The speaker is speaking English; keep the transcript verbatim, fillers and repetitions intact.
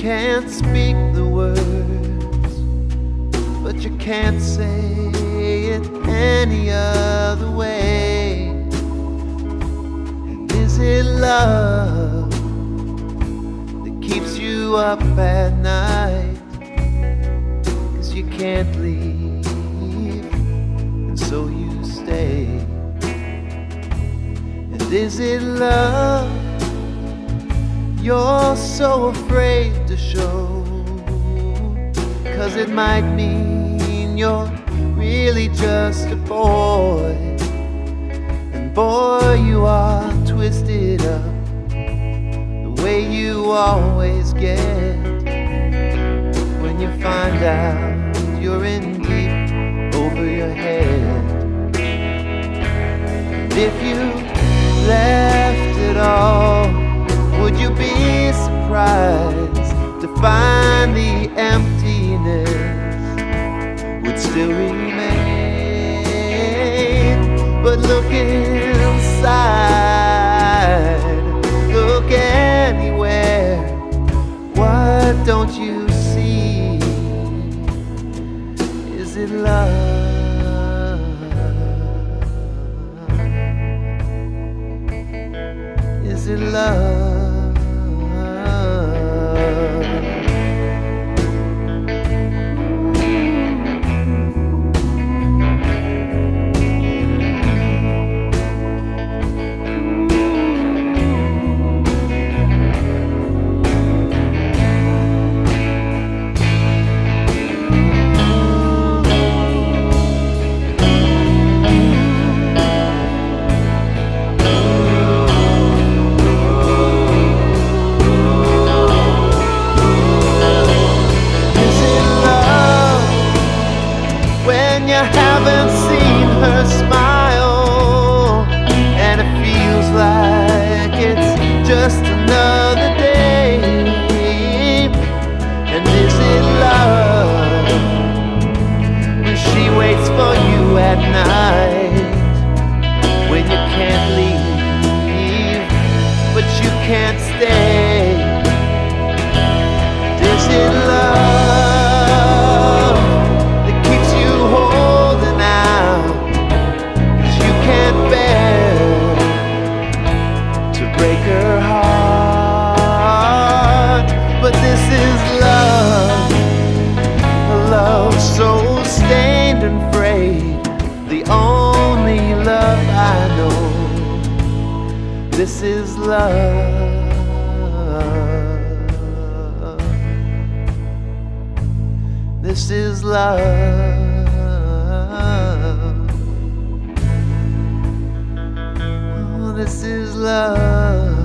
can't speak the words, but you can't say it any other way. And is it love that keeps you up at night? 'Cause you can't leave, and so you stay. And is it love you're so afraid to show? 'Cause it might mean you're really just a boy, and boy, you are twisted up the way you always get when you find out you're in deep over your head. And if you left it all, would you be surprised to find the emptiness would still remain? But look inside, look anywhere. What don't you see? Is it love? Is it love? You haven't seen her smile, and it feels like it's just another day. And is it love when she waits for you at night, when you can't leave but you can't stay? Is it love her heart? But this is love, a love so stained and frayed, the only love I know. This is love, this is love. Oh, this is love.